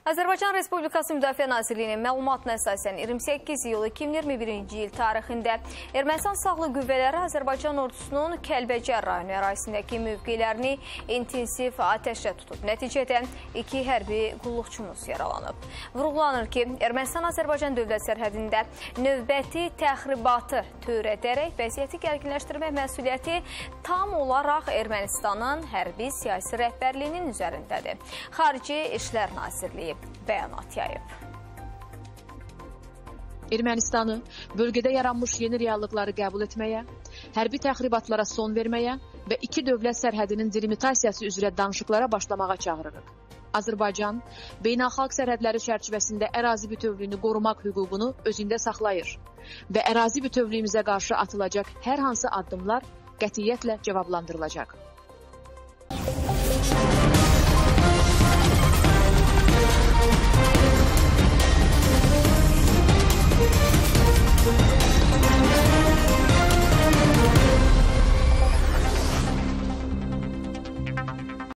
Azərbaycan Respublikası Müdafiə Nazirliyinin məlumatına əsasən 28 iyul 2021-ci il tarixində Ermənistan Silahlı Qüvvələri Azərbaycan ordusunun Kəlbəcər rayonu ərazisindəki mövqelərini intensiv atəşlə tutub. Nəticədə 2 hərbi qulluqçumuz yaralanıb. Vurğulanır ki, Ermənistan-Azərbaycan dövlət sərhədində növbəti təxribatı törədərək vəziyyəti gərginləşdirmək məsuliyyəti tam olaraq Ermənistanın hərbi siyasi rəhbərliyinin üzərindədir. Xarici İşlər Nazirliyi bəyanat yayıb. Ermənistanı bölgədə yaranmış yeni reallıqları qəbul etməyə, hərbi təxribatlara son verməyə və 2 dövlət sərhədinin delimitasiyası üzrə danışıqlara başlamağa çağırırıq. Azərbaycan, beynəlxalq sərhədləri çərçivəsində ərazi bütövlüyünü qorumaq hüququnu özündə saxlayır və ərazi bütövlüyümüzə qarşı atılacaq hər hansı addımlar qətiyyətlə cavablandırılacaq.